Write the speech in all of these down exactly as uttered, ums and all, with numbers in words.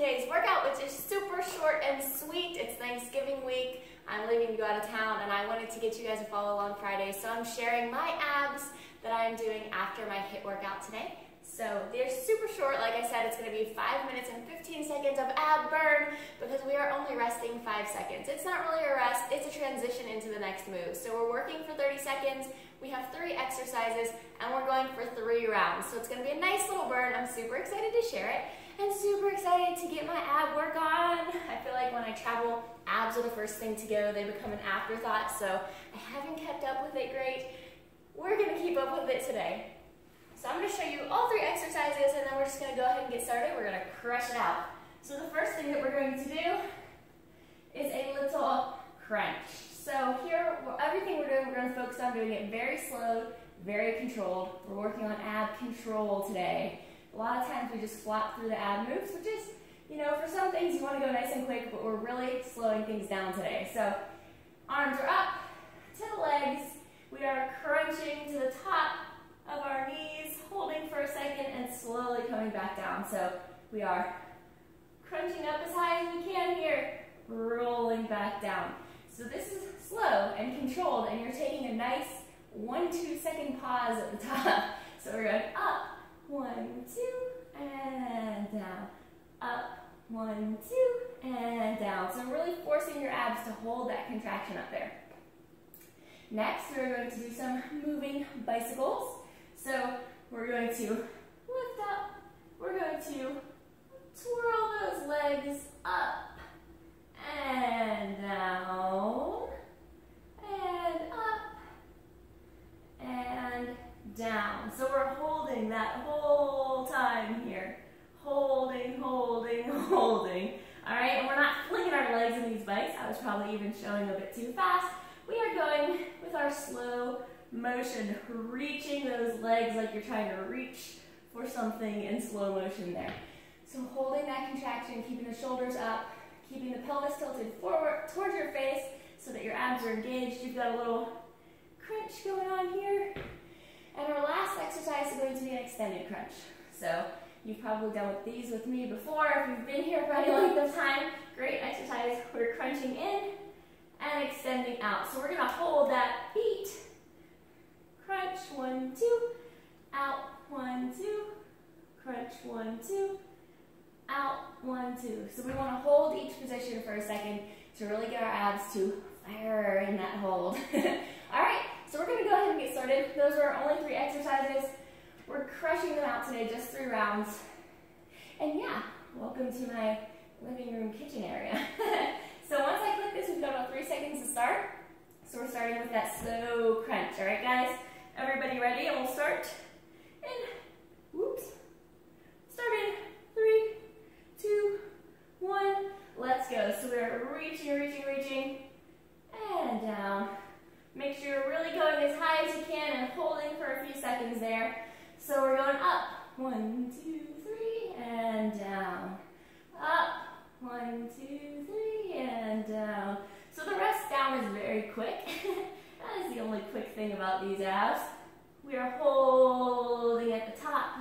today's workout, which is super short and sweet. It's Thanksgiving week. I'm leaving to go out of town, and I wanted to get you guys to follow along Friday, so I'm sharing my abs that I'm doing after my HIIT workout today. So they're super short. Like I said, it's going to be five minutes and fifteen seconds of ab burn because we are only resting five seconds. It's not really a rest, it's a transition into the next move. So we're working for thirty seconds, we have three exercises, and we're going for three rounds. So it's going to be a nice little burn. I'm super excited to share it and super excited to get my ab work on. I feel like when I travel, abs are the first thing to go. They become an afterthought, so I haven't kept up with it great. We're going to keep up with it today. So I'm going to show you all three exercises, and then we're just going to go ahead and get started. We're going to crush it out. So the first thing that we're going to do is a little crunch. So here, well, everything we're doing, we're going to focus on doing it very slow, very controlled. We're working on ab control today. A lot of times we just flop through the ab moves, which is, you know, for some things you want to go nice and quick, but we're really slowing things down today. So arms are up to the legs. We are crunching to the top of our knees, holding for a second, and slowly coming back down. So we are crunching up as high as we can here, rolling back down. So this is slow and controlled, and you're taking a nice one, two second pause at the top. So we're going up, one, two, and down. Up, one, two, and down. So really forcing your abs to hold that contraction up there. Next, we're going to do some moving bicycles. So we're going to lift up, we're going to twirl those legs up and down, and up and down. So we're holding that whole time here. Holding, holding, holding. All right, and we're not flinging our legs in these bikes. I was probably even showing a bit too fast. We are going with our slow motion, reaching those legs like you're trying to reach for something in slow motion there. So holding that contraction, keeping the shoulders up, keeping the pelvis tilted forward towards your face so that your abs are engaged. You've got a little crunch going on here. And our last exercise is going to be an extended crunch. So you've probably done with these with me before. If you've been here for any length of time, great exercise. We're crunching in and extending out. So we're going to hold that beat. Crunch, one, two, out, one, two, crunch, one, two, out, one, two. So we want to hold each position for a second to really get our abs to fire in that hold. All right, so we're going to go ahead and get started. Those are our only three exercises. We're crushing them out today, just three rounds. And yeah, welcome to my living room kitchen area. So once I click this, we've got about three seconds to start. So we're starting with that slow crunch. All right, guys? Everybody ready? And we'll start in, whoops, start in three, two, one. Let's go. So we're reaching, reaching, reaching, and down. Make sure you're really going as high as you can and holding for a few seconds there. So we're going up, one, two, three, and down. Up, one, two, three, and down. So the rest down is very quick. That is the only quick thing about these abs. We are holding at the top,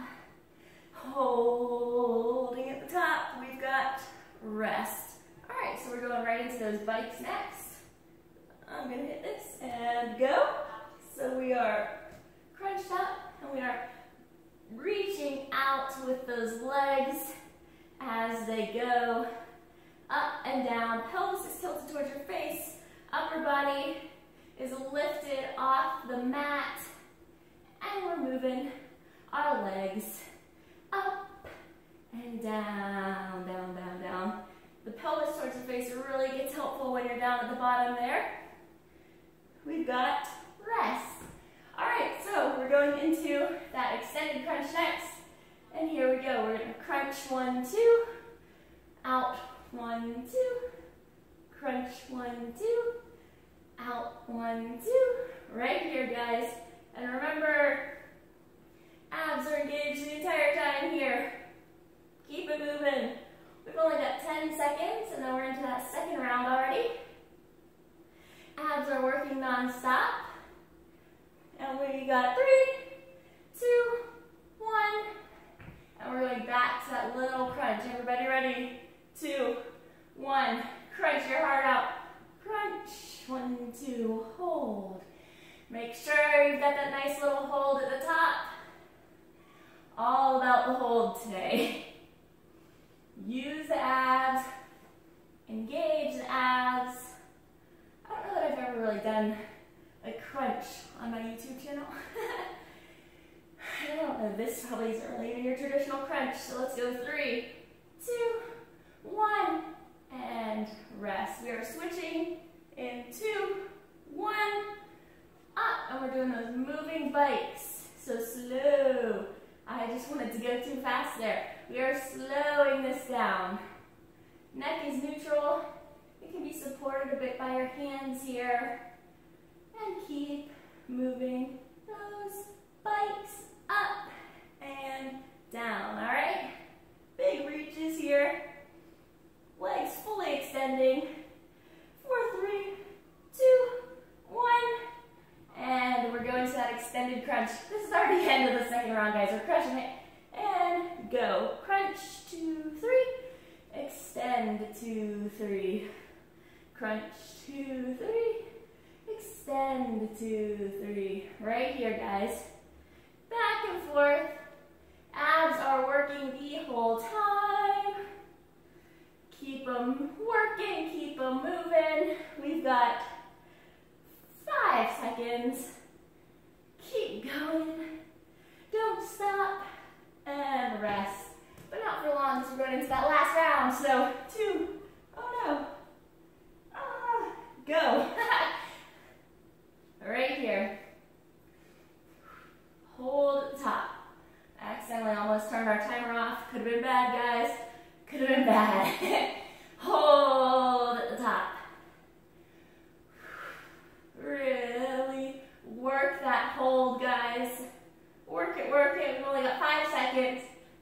holding at the top. We've got rest. All right, so we're going right into those bikes next. I'm gonna hit this and go. So we are crunched up and we are reaching out with those legs as they go up and down. Pelvis is tilted towards your face. Upper body is lifted off the mat. And we're moving our legs up and down, down, down, down. The pelvis towards the face really gets helpful when you're down at the bottom there. We've got rest. All right, so we're going into that extended crunch next. And here we go. We're going to crunch one, two, out, one, two, crunch one, two, out, one, two. Right here, guys. And remember, abs are engaged the entire time here. Keep it moving. We've only got ten seconds, and then we're into that second round already. Abs are working non-stop. And we got three, two, one. And we're going back to that little crunch. Everybody ready? two, one. Crunch your heart out. Crunch. One, two, hold. Make sure you've got that nice little hold at the top. All about the hold today. Use the abs. Engage the abs. I don't know that I've ever really done a crunch on my YouTube channel. I don't know, this probably isn't really even your traditional crunch, so let's go three, two, one, and rest. We are switching in two, one, up, and we're doing those moving bikes, so slow. I just wanted to go too fast there. We are slowing this down. Neck is neutral. It can be supported a bit by your hands here. And keep moving those bikes up and down, all right? Big reaches here. Legs fully extending. Four, three, two, one. And we're going to that extended crunch. This is already the end of the second round, guys. We're crushing it. And go. Crunch, two, three. Extend, two, three. Crunch, two, three. Extend, two, three. Right here, guys. Back and forth. Abs are working the whole time. Keep them working, keep them moving. We've got five seconds. Keep going. Don't stop. And rest. But not for long, because we're going into that last round. So, two. Oh no. Ah, go. Right here. Hold at the top. Accidentally almost turned our timer off. Could have been bad, guys. Could have been bad. Hold at the top. Really work that hold, guys. Work it, work it. We've only got five seconds.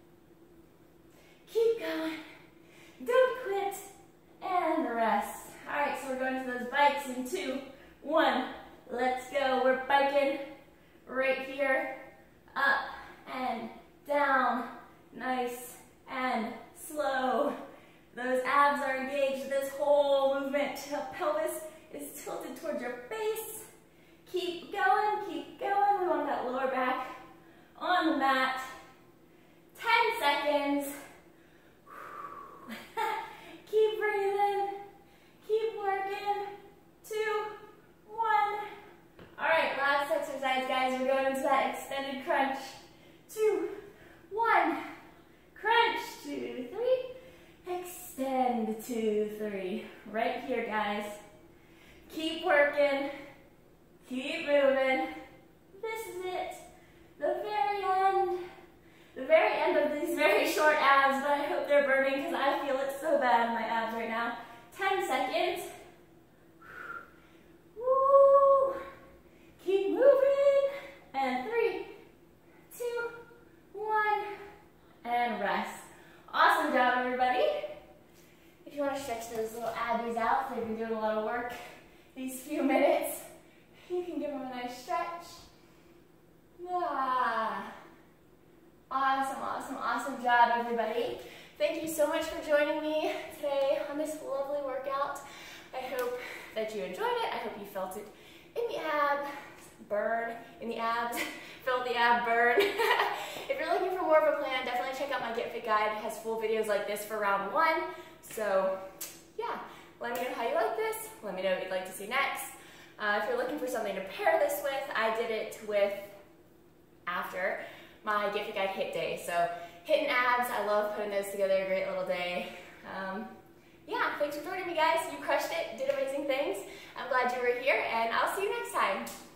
Keep going. Don't quit. And rest. All right, so we're going to those bikes in two, one. Let's go. We're biking right here. Up and down. Nice and slow. Those abs are engaged. This whole movement. The pelvis is tilted towards your face. Keep going. Keep going. We want that lower back on the mat. ten seconds. Keep breathing. Keep working. Two, one. All right, last exercise, guys. We're going into that extended crunch. Two, one. Crunch, two, three. Extend, two, three. Right here, guys. Keep working. Keep moving. This is it. The very end. The very end of these very short abs, but I hope they're burning because I feel it so bad in my abs right now. ten seconds. Woo! Keep moving. And three, two, one, and rest. Awesome job, everybody. If you want to stretch those little abbies out, they've been doing a lot of work these few minutes. You can give them a nice stretch. Ah. Awesome, awesome, awesome job, everybody. Thank you so much for joining me today on this lovely workout. I hope that you enjoyed it. I hope you felt it in the ab burn, in the abs, felt the ab burn. If you're looking for more of a plan, definitely check out my Get Fit Guide. It has full videos like this for round one. So yeah, let me know how you like this. Let me know what you'd like to see next. Uh, if you're looking for something to pair this with, I did it with after my Get Fit Guide hit day. So hit and abs, I love putting those together, a great little day. Um, yeah, thanks for joining me, guys. You crushed it, did amazing things. I'm glad you were here, and I'll see you next time.